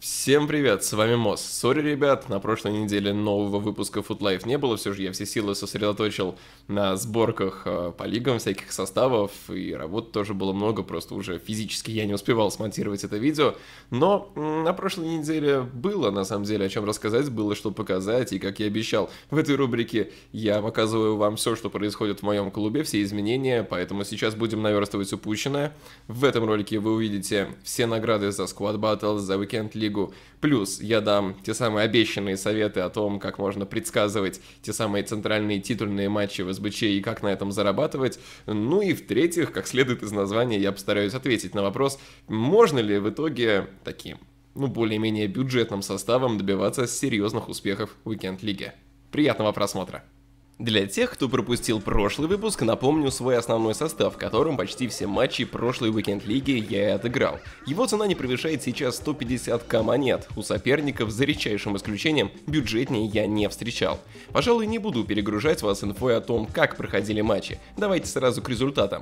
Всем привет, с вами Мосс. Сори, ребят, на прошлой неделе нового выпуска Foot Life не было, все же я все силы сосредоточил на сборках по лигам всяких составов, и работы тоже было много, просто уже физически я не успевал смонтировать это видео, но на прошлой неделе было, на самом деле, о чем рассказать, было что показать, и как я обещал, в этой рубрике я показываю вам все, что происходит в моем клубе, все изменения, поэтому сейчас будем наверстывать упущенное. В этом ролике вы увидите все награды за Squad Battles, за Weekend League, плюс я дам те самые обещанные советы о том, как можно предсказывать те самые центральные титульные матчи в СБЧ и как на этом зарабатывать. Ну и в-третьих, как следует из названия, я постараюсь ответить на вопрос, можно ли в итоге таким, более-менее бюджетным составом добиваться серьезных успехов в Weekend League. Приятного просмотра! Для тех, кто пропустил прошлый выпуск, напомню свой основной состав, в котором почти все матчи прошлой Weekend League я и отыграл. Его цена не превышает сейчас 150к монет, у соперников, за редчайшим исключением, бюджетнее я не встречал. Пожалуй, не буду перегружать вас инфой о том, как проходили матчи, давайте сразу к результатам.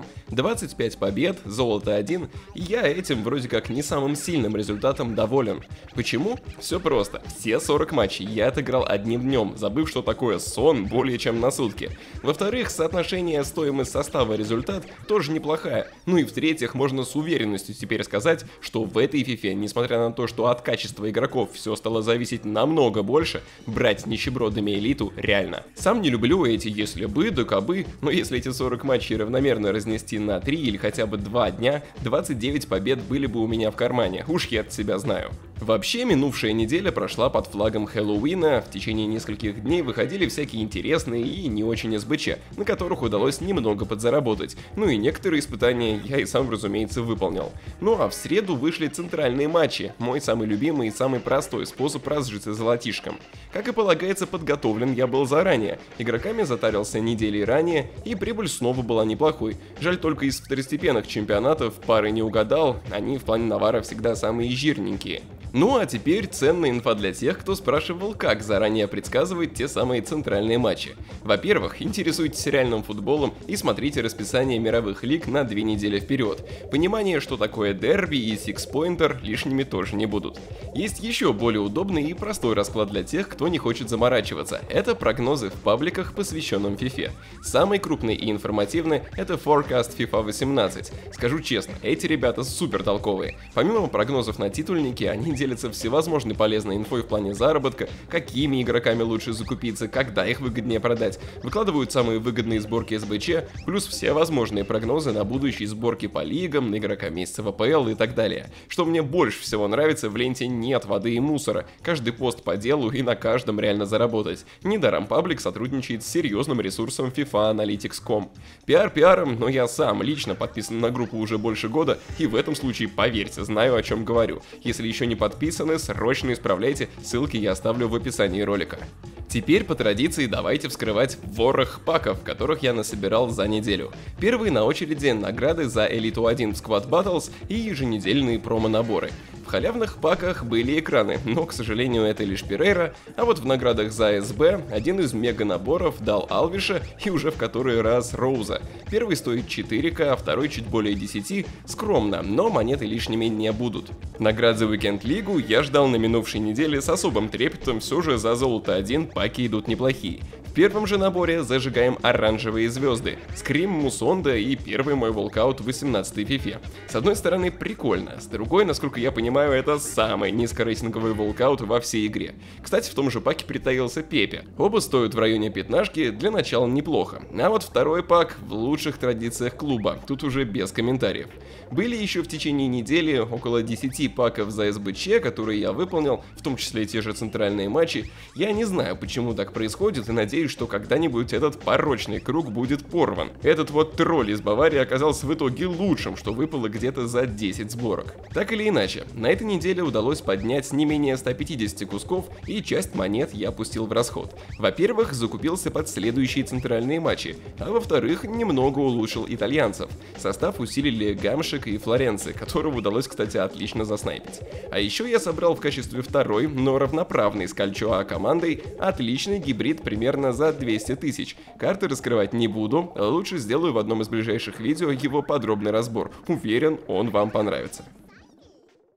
25 побед, золото 1, и я этим вроде как не самым сильным результатом доволен. Почему? Все просто, все 40 матчей я отыграл одним днем, забыв, что такое сон более чем на сутки. Во-вторых, соотношение стоимость состава результат тоже неплохая. Ну и в-третьих, можно с уверенностью теперь сказать, что в этой фифе, несмотря на то, что от качества игроков все стало зависеть намного больше, брать нищебродами элиту реально. Сам не люблю эти если бы, да кабы, но если эти 40 матчей равномерно разнести на 3 или хотя бы 2 дня, 29 побед были бы у меня в кармане, уж я от себя знаю. Вообще, минувшая неделя прошла под флагом Хэллоуина, в течение нескольких дней выходили всякие интересные и не очень СБЧ, на которых удалось немного подзаработать, ну и некоторые испытания я и сам, разумеется, выполнил. Ну а в среду вышли центральные матчи, мой самый любимый и самый простой способ разжиться золотишком. Как и полагается, подготовлен я был заранее, игроками затарился недели ранее, и прибыль снова была неплохой. Жаль, только из второстепенных чемпионатов пары не угадал, они в плане навара всегда самые жирненькие. Ну а теперь ценная инфа для тех, кто спрашивал, как заранее предсказывать те самые центральные матчи. Во-первых, интересуйтесь реальным футболом и смотрите расписание мировых лиг на 2 недели вперед. Понимание, что такое дерби и сикспоинтер, лишними тоже не будут. Есть еще более удобный и простой расклад для тех, кто не хочет заморачиваться. Это прогнозы в пабликах, посвященном фифе. Самый крупный и информативный — это Forecast FIFA 18. Скажу честно, эти ребята супер толковые. Помимо прогнозов на титульники, они делятся всевозможной полезной инфой в плане заработка, какими игроками лучше закупиться, когда их выгоднее продать, выкладывают самые выгодные сборки СБЧ, плюс все возможные прогнозы на будущие сборки по лигам, на игрока месяца в АПЛ и так далее. Что мне больше всего нравится, в ленте нет воды и мусора, каждый пост по делу и на каждом реально заработать. Недаром паблик сотрудничает с серьезным ресурсом FIFA Analytics.com. Пиар пиаром, но я сам лично подписан на группу уже больше года, и в этом случае, поверьте, знаю, о чем говорю. Если еще не подписаны, срочно исправляйте, ссылки я оставлю в описании ролика. Теперь по традиции давайте вскрывать ворох паков, которых я насобирал за неделю. Первые на очереди награды за Элиту 1 в Squad Battles и еженедельные промо-наборы. В халявных паках были экраны, но, к сожалению, это лишь Перейра, а вот в наградах за СБ один из мега-наборов дал Алвиша и уже в который раз Роуза. Первый стоит 4к, а второй чуть более 10, скромно, но монеты лишними не будут. Наград за Weekend League я ждал на минувшей неделе с особым трепетом, все же за золото 1 паки идут неплохие. В первом же наборе зажигаем оранжевые звезды, Скрим, Мусонда и первый мой волкаут в 18-й фифе. С одной стороны прикольно, с другой, насколько я понимаю, это самый низкорейтинговый волкаут во всей игре. Кстати, в том же паке притаился Пепе. Оба стоят в районе пятнашки, для начала неплохо. А вот второй пак в лучших традициях клуба, тут уже без комментариев. Были еще в течение недели около 10 паков за СБЧ, которые я выполнил, в том числе и те же центральные матчи. Я не знаю, почему так происходит, и надеюсь, что когда-нибудь этот порочный круг будет порван. Этот вот тролль из Баварии оказался в итоге лучшим, что выпало где-то за 10 сборок. Так или иначе, на этой неделе удалось поднять не менее 150 кусков, и часть монет я пустил в расход. Во-первых, закупился под следующие центральные матчи, а во-вторых, немного улучшил итальянцев. Состав усилили Гамшик и Флоренци, которого удалось, кстати, отлично заснайпить. А еще я собрал в качестве второй, но равноправной с Кальчоа командой отличный гибрид примерно за 200 тысяч. Карты раскрывать не буду, лучше сделаю в одном из ближайших видео его подробный разбор. Уверен, он вам понравится.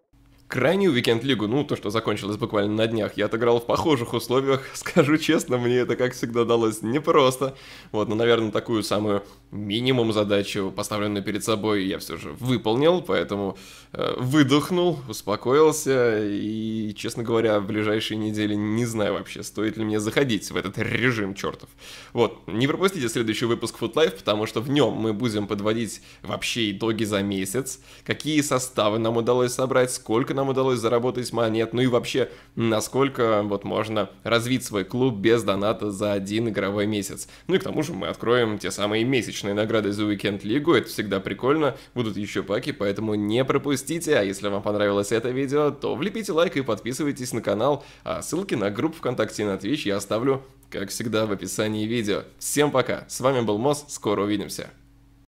Крайнюю Weekend Лигу, то, что закончилось буквально на днях, я отыграл в похожих условиях. Скажу честно, мне это, как всегда, далось непросто. Но, наверное, такую самую минимум задачу, поставленную перед собой, я все же выполнил, поэтому выдохнул, успокоился и, честно говоря, в ближайшие недели не знаю вообще, стоит ли мне заходить в этот режим чертов. Не пропустите следующий выпуск FUT Life, потому что в нем мы будем подводить вообще итоги за месяц, какие составы нам удалось собрать, сколько нам удалось заработать монет, и вообще, насколько можно развить свой клуб без доната за один игровой месяц. И к тому же мы откроем те самые месячные награды за Weekend Лигу, это всегда прикольно, будут еще паки, поэтому не пропустите, а если вам понравилось это видео, то влепите лайк и подписывайтесь на канал, а ссылки на группу ВКонтакте и на Twitch я оставлю, как всегда, в описании видео. Всем пока, с вами был Мос, скоро увидимся.